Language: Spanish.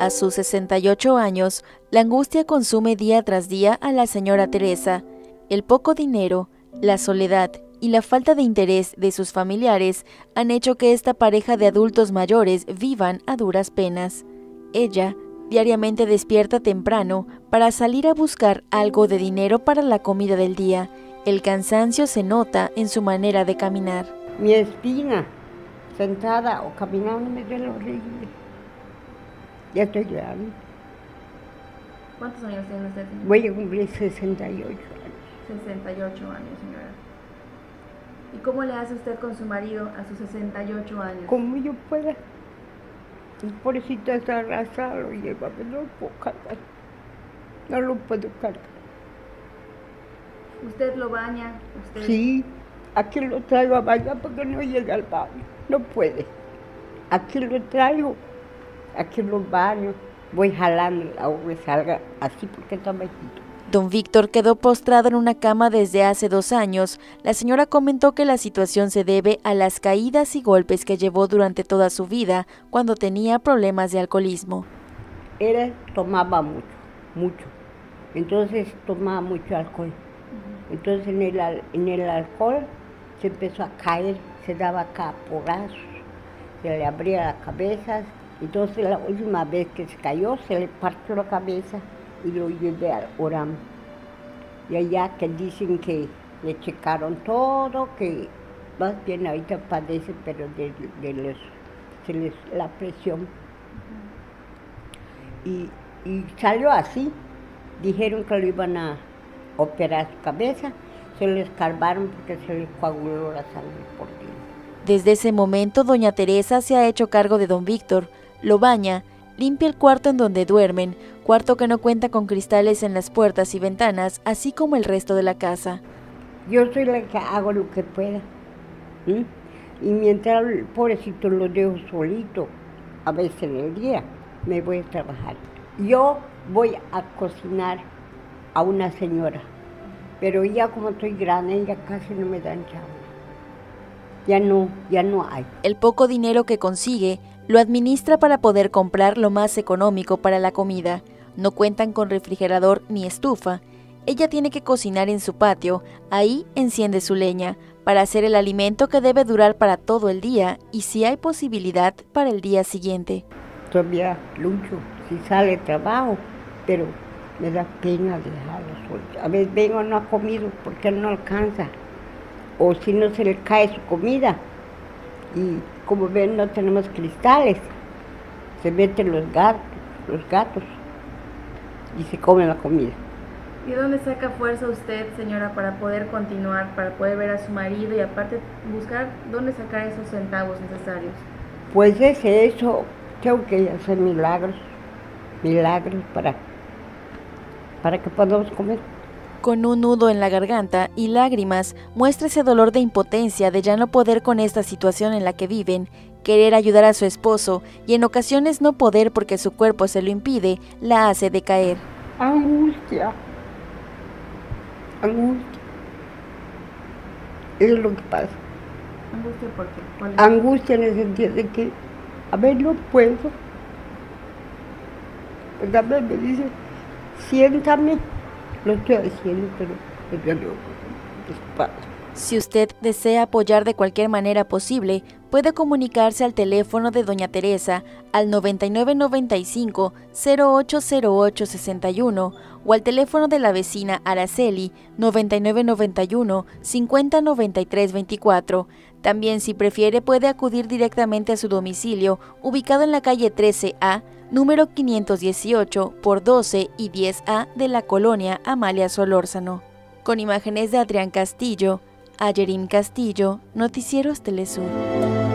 A sus 68 años, la angustia consume día tras día a la señora Teresa. El poco dinero, la soledad y la falta de interés de sus familiares han hecho que esta pareja de adultos mayores vivan a duras penas. Ella diariamente despierta temprano para salir a buscar algo de dinero para la comida del día. El cansancio se nota en su manera de caminar. Mi espina, sentada o caminando, me duele horrible. Ya estoy grande. ¿Cuántos años tiene usted? Voy a cumplir 68 años. 68 años, señora. ¿Y cómo le hace usted con su marido a sus 68 años? Como yo pueda. El pobrecito está arrastrado, lo lleva, pero no lo puedo cargar. No lo puedo cargar. ¿Usted lo baña? ¿Usted? Sí, aquí lo traigo a bañar porque no llega al baño. No puede. Aquí lo traigo, aquí lo baño. Voy jalando el agua que salga así porque está bajito. Don Víctor quedó postrado en una cama desde hace 2 años. La señora comentó que la situación se debe a las caídas y golpes que llevó durante toda su vida cuando tenía problemas de alcoholismo. Él tomaba mucho. Entonces tomaba mucho alcohol. Entonces en el alcohol se empezó a caer, se daba acá porrazos, se le abría la cabeza. Entonces la última vez que se cayó se le partió la cabeza y lo llevé al Oramo. Y allá que dicen que le checaron todo, que más bien ahorita padece, pero la presión. Y salió así, dijeron que lo iban a operar su cabeza, se le escarbaron porque se le coaguló la sangre por dentro. Desde ese momento, doña Teresa se ha hecho cargo de don Víctor, lo baña, limpia el cuarto en donde duermen, cuarto que no cuenta con cristales en las puertas y ventanas, así como el resto de la casa. Yo soy la que hago lo que pueda. Y mientras el pobrecito lo dejo solito, a veces en el día, me voy a trabajar. Yo voy a cocinar a una señora, pero ya como estoy grande, ya casi no me dan chamba. Ya no hay. El poco dinero que consigue lo administra para poder comprar lo más económico para la comida. No cuentan con refrigerador ni estufa. Ella tiene que cocinar en su patio, ahí enciende su leña, para hacer el alimento que debe durar para todo el día y si hay posibilidad para el día siguiente. Todavía lucho, si sale trabajo, pero me da pena dejarlo suelto. A veces vengo no ha comido porque no alcanza, o si no se le cae su comida. Y como ven, no tenemos cristales, se meten los gatos y se comen la comida. ¿Y de dónde saca fuerza usted, señora, para poder continuar, para poder ver a su marido y aparte buscar dónde sacar esos centavos necesarios? Pues eso, tengo que hacer milagros para que podamos comer. Con un nudo en la garganta y lágrimas, muestra ese dolor de impotencia de ya no poder con esta situación en la que viven, querer ayudar a su esposo y en ocasiones no poder porque su cuerpo se lo impide, la hace decaer. Angustia. Es lo que pasa. ¿Angustia por qué? ¿Cuál es? Angustia en el sentido de que, a ver, no puedo. Pues a ver, me dice, siéntame. Lo estoy haciendo, pero es despacio. Si usted desea apoyar de cualquier manera posible, puede comunicarse al teléfono de doña Teresa al 9995-080861 o al teléfono de la vecina Araceli 9991-509324. También, si prefiere, puede acudir directamente a su domicilio, ubicado en la calle 13A, número 518 por 12 y 10A de la colonia Amalia Solórzano. Con imágenes de Adrián Castillo, Ayerim Castillo, Noticieros Telesur.